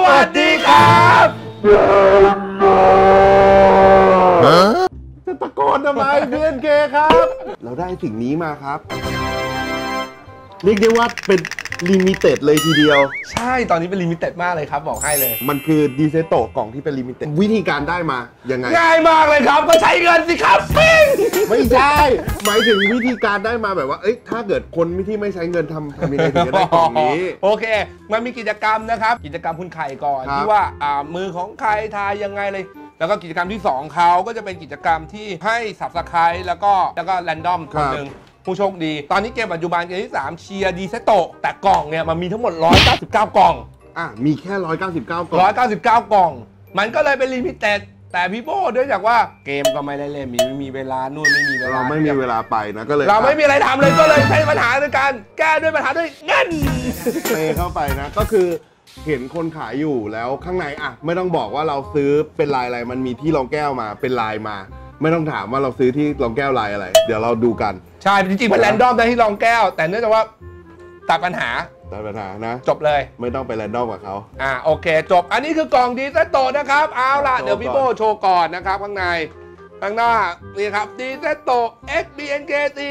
วัสดีครับจะตะโกนทำไม BNK ครับเราได้สิ่งนี้มาครับเรียกได้ว่าเป็นลิมิเต็ดเลยทีเดียวใช่ตอนนี้เป็นลิมิเต็ดมากเลยครับบอกให้เลยมันคือดีเซโตะกล่องที่เป็นลิมิเต็ดวิธีการได้มายังไงง่ายมากเลยครับก็ใช้เงินสิครับปิ้งไม่ใช่หมายถึงวิธีการได้มาแบบว่าเอ้ยถ้าเกิดคนที่ไม่ใช้เงินทำยังไงถึงจะได้กล่องนี้โอเคมันมีกิจกรรมนะครับกิจกรรมคุณไข่ก่อนที่ว่ามือของใครทายยังไงเลยแล้วก็กิจกรรมที่2เขาก็จะเป็นกิจกรรมที่ให้ Subscribe แล้วก็แรนดอมคนหนึ่งผู้โชคดีตอนนี้เกมปัจจุบันเกมที่3เชียร์ดีเซโตะแต่กล่องเนี่ยมันมีทั้งหมด199กล่องมีแค่199กล่อง 199กล่องมันก็เลยเป็นลิมิเต็ดแต่พี่โบ้ด้วยจากว่าเกมก็ไม่ได้เล่นไม่มีเวลานู่นไม่มีเวลาไม่มีเวลาไปนะก็เลยเราไม่มีอะไรทำเลยก็เลยใช้ปัญหาในการแก้ด้วยปัญหาด้วยเงินเตะเข้าไปนะก็คือเห็นคนขายอยู่แล้วข้างในไม่ต้องบอกว่าเราซื้อเป็นลายอะไรมันมีที่รองแก้วมาเป็นลายมาไม่ต้องถามว่าเราซื้อที่รองแก้วลายอะไรเดี๋ยวเราดูกันใช่จริงๆเป็นแรนดอมได้ที่รองแก้วแต่เนื่องจากว่าตัดปัญหานะจบเลยไม่ต้องไปแรนดอมกับเขาโอเคจบอันนี้คือกล่องดีเซโตะนะครับเอาล่ะเดี๋ยวพี่โบโชว์ก่อนนะครับข้างในข้างหน้านี่ครับดีเซโตะ XBNK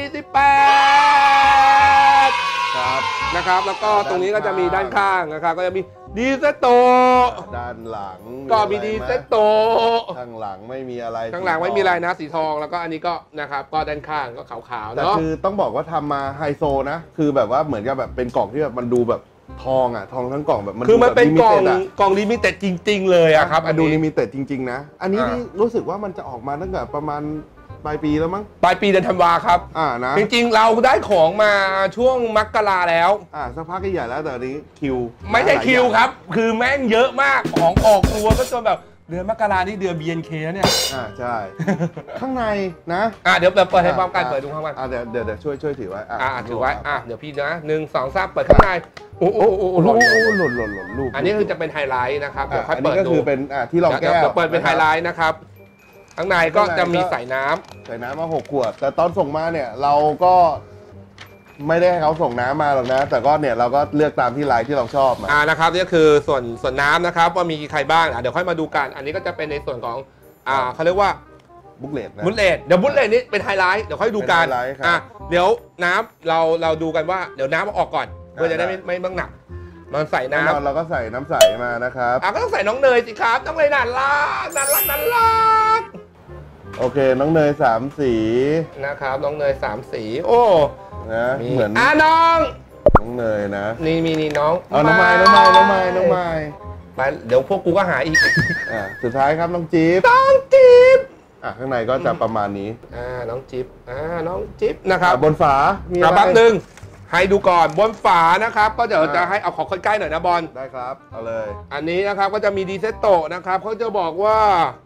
48 ครับนะครับแล้วก็ตรงนี้ก็จะมีด้านข้างนะครับก็จะมีดีเซโตด้านหลังก็มีดีเซโตข้างหลังไม่มีอะไรข้างหลังไม่มีอะไรนะสีทองแล้วก็อันนี้ก็นะครับก็ด้านข้างก็ขาวๆแต่คือต้องบอกว่าทำมาไฮโซนะคือแบบว่าเหมือนกับแบบเป็นกล่องที่แบบมันดูแบบทองทองทั้งกล่องแบบมันคือมันเป็นกล่องลิมิเต็ดจริงๆเลยครับดูลิมิเต็ดจริงๆนะอันนี้รู้สึกว่ามันจะออกมาตั้งแต่ประมาณปลายปีแล้วมั้งปลายปีเดือนธันวาครับนะจริงๆเราได้ของมาช่วงมกราแล้วสักพักใหญ่แล้วแต่นี้คิวไม่ใช่คิวครับคือแม่งเยอะมากของออกตัวก็จนแบบเดือนมกรานี่เดือน BNK แล้วเนี่ยใช่ข้างในนะเดี๋ยวเปิดให้พร้อมกันเปิดดูพร้อมกันเดี๋ยวช่วยถือไว้ถือไว้เดี๋ยวพี่นะ1 2 3เปิดข้างในโอ้หล่นรูปอันนี้คือจะเป็นไฮไลท์นะครับเดี๋ยวค่อยเปิดดูก็คือเป็นที่รองแก้วเดี๋ยวเปิดเป็นไฮไลท์นะครับข้างในก็จะมีใส่น้ำมา6 ขวดแต่ตอนส่งมาเนี่ยเราก็ไม่ได้ให้เขาส่งน้ำมาหรอกนะแต่ก็เนี่ยเราก็เลือกตามที่ไลน์ที่เราชอบมานะครับนี่คือส่วนน้ำนะครับว่ามีใครบ้างเดี๋ยวค่อยมาดูกันอันนี้ก็จะเป็นในส่วนของเขาเรียกว่าบุ๊กเลตเดี๋ยวบุ๊กเลตนี่เป็นไฮไลท์เดี๋ยวค่อยดูกันเดี๋ยวน้ำเราดูกันว่าเดี๋ยวน้ำออกก่อนเพื่อจะได้ไม่ต้องหนักมันใส่น้ำเราก็ใส่น้ำใสมานะครับก็ต้องใส่น้องเนยสิครับน้องเนยน่ารักโอเคน้องเนย3 สีนะครับน้องเนย3 สีโอ้นะเหมือนน้องเนยนะนี่น้องน้องไม้ไปเดี๋ยวพวกกูก็หาอีกสุดท้ายครับน้องจิ๊บข้างในก็จะประมาณนี้น้องจิ๊บนะครับบนฝามีแป๊บนึงให้ดูก่อนบนฝานะครับก็เดี๋ยวจะให้เอาขอใกล้ๆหน่อยนะบอลได้ครับเอาเลยอันนี้นะครับก็จะมีดีเซโตะนะครับเขาจะบอกว่า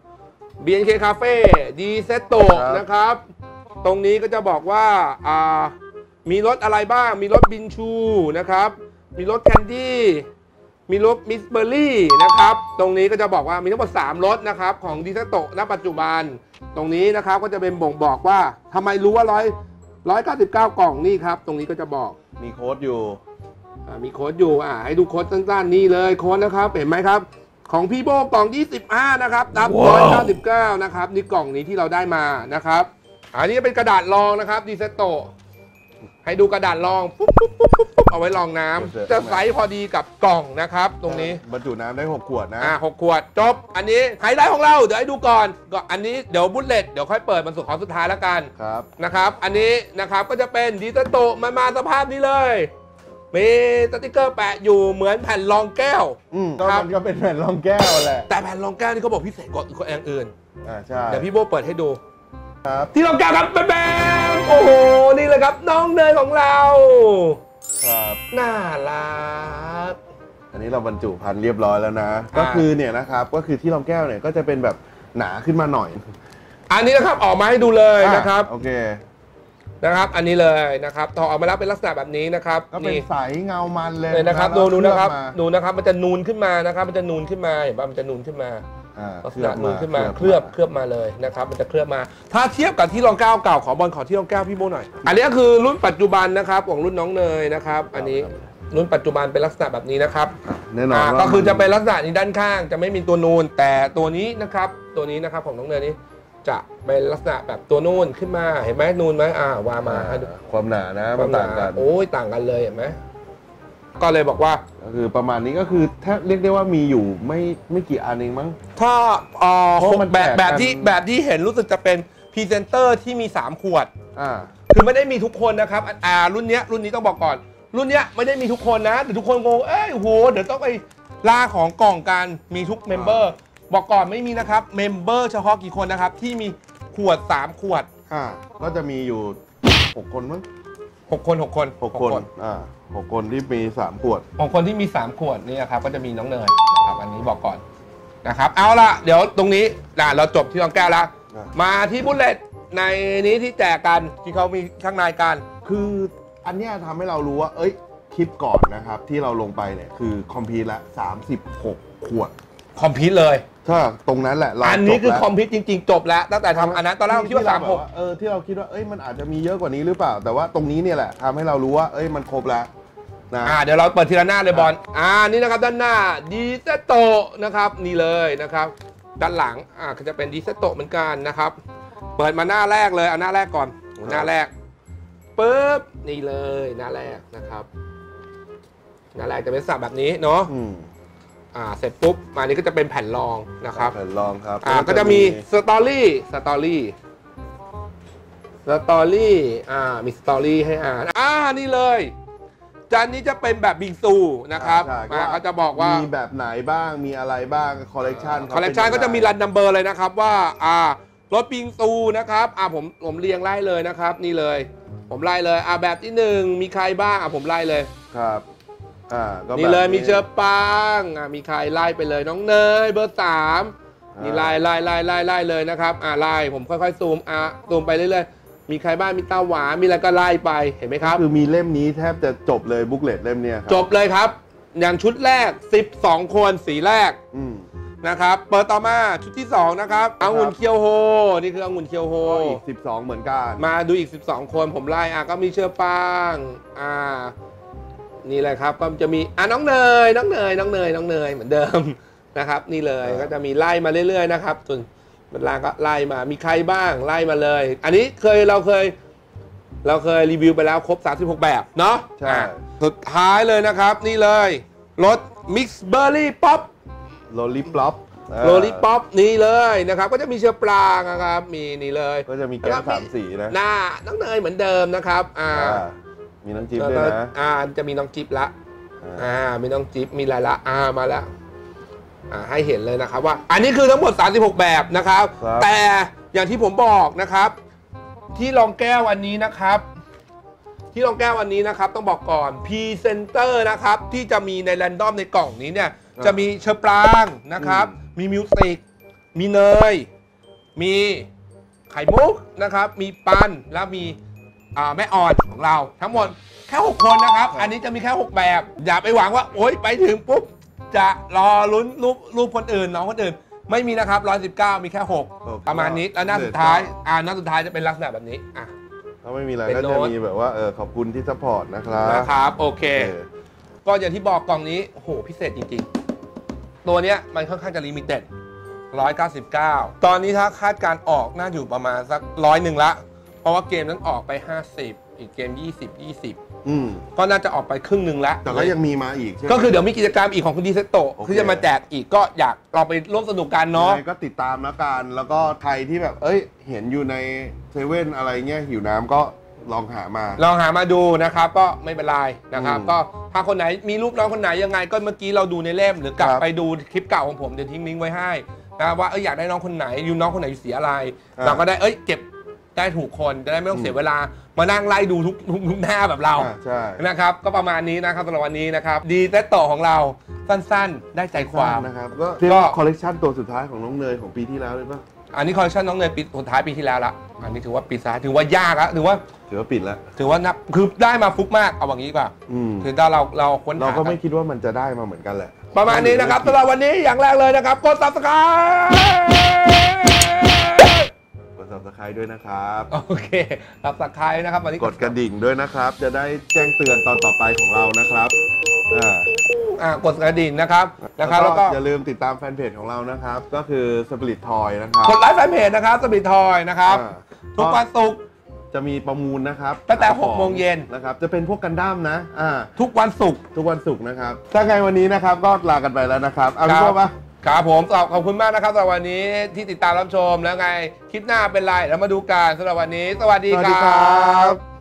BNK Cafe ดีเซโตะนะครับตรงนี้ก็จะบอกว่ามีรสอะไรบ้างมีรสบินชูนะครับมีรสแคนดี้มีรสมิสเบอร์รี่นะครับตรงนี้ก็จะบอกว่ามีทั้งหมด3 รสนะครับของดีเซโตะณปัจจุบันตรงนี้นะครับก็จะเป็นบ่งบอกว่าทำไมรู้ว่า199กล่องนี่ครับตรงนี้ก็จะบอกมีโค้ดอยู่มีโค้ดอยู่ให้ดูโค้ดสั้นๆนี่เลยโค้ดนะครับเห็นไหมครับของพี่โบกล่อง25นะครับรับ199นะครับนี่กล่องนี้ที่เราได้มานะครับอันนี้เป็นกระดาษรองนะครับดีเซโตะให้ดูกระดาษรองปุ๊บเอาไว้รองน้ำจะไซส์พอดีกับกล่องนะครับตรงนี้บรรจุน้ำได้6 ขวดนะ 6 ขวดจบอันนี้ไฮไลท์ของเราเดี๋ยวให้ดูก่อนก็อันนี้เดี๋ยวบุ๊ตเลตเดี๋ยวค่อยเปิดมันสุดท้ายแล้วกันนะครับอันนี้นะครับก็จะเป็นดีเซโตะมาสภาพนี้เลยมีสติ๊กเกอร์แปะอยู่เหมือนแผ่นรองแก้วมันก็เป็นแผ่นรองแก้วแหละแต่แผ่นรองแก้วนี่เขาบอกพิเศษกว่าอย่างอื่นใช่เดี๋ยวพี่โบเปิดให้ดูที่รองแก้วครับแบงโอ้โหนี่เลยครับน้องเนยของเราครับน่ารักอันนี้เราบรรจุภัณฑ์เรียบร้อยแล้วนะก็คือเนี่ยนะครับก็คือที่รองแก้วเนี่ยก็จะเป็นแบบหนาขึ้นมาหน่อยอันนี้นะครับออกมาให้ดูเลยนะครับโอเคนะครับอันนี้เลยนะครับถอดออกมาแล้วเป็นลักษณะแบบนี้นะครับก็เป็นใสเงามันเลยนะครับดูนะครับมันจะนูนขึ้นมานะครับมันจะนูนขึ้นมาเห็นป่ะมันจะนูนขึ้นมาลักษณะนูนขึ้นมาเคลือบมาเลยนะครับมันจะเคลือบมาถ้าเทียบกับที่รองแก้วเก่าขอบอลขอที่รองแก้วพี่โบหน่อยอันนี้คือรุ่นปัจจุบันนะครับของรุ่นน้องเนยนะครับอันนี้รุ่นปัจจุบันเป็นลักษณะแบบนี้นะครับแน่นอนว่าก็คือจะเป็นลักษณะนี้ด้านข้างจะไม่มีตัวนูนแต่ตัวนี้นะครับของน้องเนยนี้จะเป็นลักษณะแบบตัวนูนขึ้นมาเห็นไหมนูนไหมวามาความหนานะมันต่างกันโอ้ยต่างกันเลยเห็นไหมก็เลยบอกว่าก็คือประมาณนี้ก็คือถ้าเรียกได้ว่ามีอยู่ไม่กี่อันเองมั้งถ้าแบบที่เห็นรู้สึกจะเป็นพรีเซนเตอร์ที่มี3ขวดคือไม่ได้มีทุกคนนะครับรุ่นนี้ต้องบอกก่อนรุ่นนี้ไม่ได้มีทุกคนนะแต่ทุกคนงงโหเดี๋ยวต้องไปล่าของกล่องกันมีทุกเมมเบอร์บอกก่อนไม่มีนะครับเมมเบอร์เฉพาะกี่คนนะครับที่มีขวด3ขวดก็จะมีอยู่6คนมั้ง 6 คน6 คน 6 คนที่มี3ขวด 6 คนที่มี3ขวดนี่ครับก็จะมีน้องเนยนะครับอันนี้บอกก่อนนะครับเอาละเดี๋ยวตรงนี้เราจบที่รองแก้วแล้วมาที่บุลเลตในนี้ที่แจกกันที่เขามีข้างในกันคืออันนี้ทำให้เรารู้ว่าคลิปก่อนนะครับที่เราลงไปเนี่ยคือคอมพิวต์ละ36ขวดคอมพิวต์เลยถ้าตรงนั้นแหละอันนี้คือคอมพิวต์จริงๆจบแล้วตั้งแต่ทำอันนั้นตอนแรกเราคิดว่า36 ที่เราคิดว่ามันอาจจะมีเยอะกว่านี้หรือเปล่าแต่ว่าตรงนี้เนี่ยแหละทำให้เรารู้ว่ามันครบแล้วนะเดี๋ยวเราเปิดทีละหน้าเลยบอลนี่นะครับด้านหน้าดีเซโตนะครับนี่เลยนะครับด้านหลังก็จะเป็นดีเซโตเหมือนกันนะครับเปิดมาหน้าแรกเลยเอาหน้าแรกก่อนหน้าแรกปึ๊บนี่เลยหน้าแรกนะครับหน้าแรกจะเป็นสับแบบนี้เนาะเสร็จปุ๊บมานี้ก็จะเป็นแผ่นรองนะครับแผ่นรองครับก็จะมีสตอรี่มีสตอรี่ให้นี่เลยจานนี้จะเป็นแบบบิงซูนะครับก็จะบอกว่ามีแบบไหนบ้างมีอะไรบ้างคอลเลกชันก็จะมีรันนัมเบอร์เลยนะครับว่ารถบิงซูนะครับผมเรียงไล่เลยนะครับนี่เลยผมไล่เลยแบบที่1มีใครบ้างผมไล่เลยครับนี่เลยมีเชอร์ปางมีใครไล่ไปเลยน้องเนยเบอร์3นี่ไล่เลยนะครับไล่ผมค่อยๆซูมไปเรื่อยๆมีใครบ้างมีตาหวานมีอะไรก็ไล่ไปเห็นไหมครับคือมีเล่มนี้แทบจะจบเลยบุ๊กเลตเล่มนี้จบเลยครับอย่างชุดแรก12คนสีแรกนะครับเปิดต่อมาชุดที่2นะครับองุ่นเคียวโฮนี่คือองุ่นเคียวโฮอีก12เหมือนกันมาดูอีก12คนผมไล่ก็มีเชอร์ปางนี่แหละครับก็จะมีน้องเนยเหมือนเดิมนะครับนี่เลยก็จะมีไล่มาเรื่อยๆนะครับส่วนบรรดาก็ไล่มามีใครบ้างไล่มาเลยอันนี้เราเคยรีวิวไปแล้วครบ36แบบเนาะใช่สุดท้ายเลยนะครับนี่เลยรสมิกซ์เบอร์รี่ป๊อปโลลิป๊อปนี่เลยนะครับก็จะมีเชื้อปลานะครับมีนี่เลยก็จะมีแก้ว3สีนะหน้าน้องเนยเหมือนเดิมนะครับมีน้องจิ๊บด้วยนะจะมีน้องจิ๊บละมีน้องจิ๊บมีอะไรละมาแล้วให้เห็นเลยนะครับว่าอันนี้คือทั้งหมด36แบบนะครับแต่อย่างที่ผมบอกนะครับที่รองแก้วอันนี้นะครับต้องบอกก่อนพรีเซนเตอร์นะครับที่จะมีในแรนดอมในกล่องนี้เนี่ยจะมีเชอร์ปรางนะครับมีมิวสิกมีเนยมีไข่มุกนะครับมีปันแล้วมีแม่อ่อนของเราทั้งหมดแค่6คนนะครับอันนี้จะมีแค่6แบบอย่าไปหวังว่าโอ๊ยไปถึงปุ๊บจะรอลุ้นรูปคนอื่นน้องคนอื่นไม่มีนะครับ119มีแค่6ประมาณนี้แล้วหน้าสุดท้ายจะเป็นลักษณะแบบนี้ถ้าไม่มีอะไรก็จะมีแบบว่าขอบคุณที่ซัพพอร์ตนะครับโอเคก็อย่างที่บอกกล่องนี้โอ้โหพิเศษจริงๆตัวเนี้ยมันค่อนข้างจะลิมิเต็ด199ตอนนี้ถ้าคาดการออกน่าอยู่ประมาณสัก100ละเพราะว่าเกมนั้นออกไป50อีกเกม20ก็น่าจะออกไปครึ่งหนึ่งแล้วแต่ก็ยังมีมาอีกก็คือเดี๋ยวมีกิจกรรมอีกของคุณดีเซโตที่จะมาแจกอีกก็อยากเราไปร่วมสนุกกันเนาะก็ติดตามแล้วกันแล้วก็ใครที่แบบเห็นอยู่ในเซเว่นอะไรเงี้ยหิวน้ำก็ลองหามาดูนะครับก็ไม่เป็นไรนะครับก็ถ้าคนไหนมีรูปน้องคนไหนยังไงก็เมื่อกี้เราดูในเล่มหรือกลับไปดูคลิปเก่าของผมเดี๋ยวทิ้งลิงก์ไว้ให้นะว่าอยากได้น้องคนไหนน้องคนไหนอยู่สีอะไรเราก็ได้เก็บได้ถูกคนจะได้ไม่ต้องเสียเวลามานั่งไล่ดูทุกหน้าแบบเรานะครับก็ประมาณนี้นะครับสำหรับวันนี้นะครับดีเซโตของเราสั้นๆได้ใจความนะครับก็คอลเลกชันตัวสุดท้ายของน้องเนยของปีที่แล้วเลยป่ะอันนี้คอลเลคชันน้องเนยปีสุดท้ายปีที่แล้วละอันนี้ถือว่าปีซ้ายถือว่ายากแล้วถือว่าปิดแล้วถือว่านับคือได้มาฟุกมากเอาอย่างนี้ก่อนคือถ้าเราค้นหาเราก็ไม่คิดว่ามันจะได้มาเหมือนกันแหละประมาณนี้นะครับสำหรับวันนี้อย่างแรกเลยนะครับกด Subscribe subscribe ด้วยนะครับโอเครับสักคายนะครับวันนี้กดกระดิ่งด้วยนะครับ จะได้แจ้งเตือนตอนต่อไปของเรานะครับกดกระดิ่งนะครับแล้วก็อย่าลืมติดตามแฟนเพจของเรานะครับ ก็คือ Spirit Toy นะครับกดไลค์แฟนเพจนะครับสปิริตทอยนะครับทุกวันศุกร์จะมีประมูลนะครับตั้งแต่6 โมงเย็นนะครับจะเป็นพวกกันดั้มนะทุกวันศุกร์นะครับถ้าไงวันนี้นะครับก็ลากันไปแล้วนะครับเอาพี่โก้ปะครับผมขอบคุณมากนะครับสำหรับวันนี้ที่ติดตามรับชมแล้วไงคลิปหน้าเป็นไรแล้วมาดูกันสำหรับวันนี้สวัสดีครับ